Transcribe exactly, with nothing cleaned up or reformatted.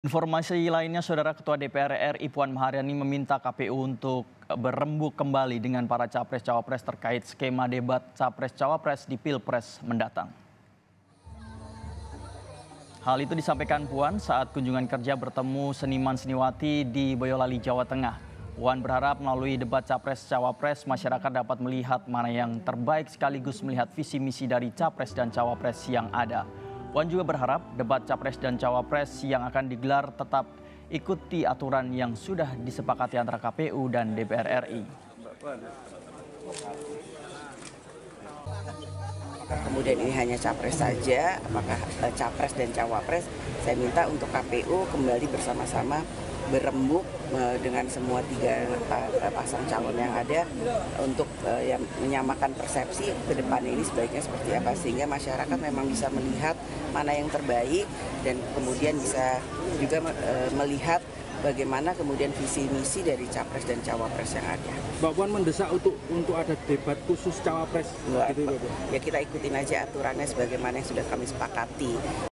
Informasi lainnya, Saudara Ketua D P R R I Puan Maharani meminta K P U untuk berembuk kembali dengan para capres-cawapres terkait skema debat capres-cawapres di Pilpres mendatang. Hal itu disampaikan Puan saat kunjungan kerja bertemu seniman-seniwati di Boyolali, Jawa Tengah. Puan berharap melalui debat capres-cawapres masyarakat dapat melihat mana yang terbaik sekaligus melihat visi misi dari capres dan cawapres yang ada. Puan juga berharap debat capres dan cawapres yang akan digelar tetap ikuti aturan yang sudah disepakati antara K P U dan D P R R I. Kemudian ini hanya capres saja, apakah capres dan cawapres, saya minta untuk K P U kembali bersama-sama berembuk dengan semua tiga pasang calon yang ada untuk ya, menyamakan persepsi ke depan ini sebaiknya seperti apa, sehingga masyarakat memang bisa melihat mana yang terbaik dan kemudian bisa juga melihat bagaimana kemudian visi misi dari capres dan cawapres yang ada. Mbak Puan mendesak untuk untuk ada debat khusus cawapres. Gitu, ya kita ikutin aja aturannya sebagaimana yang sudah kami sepakati.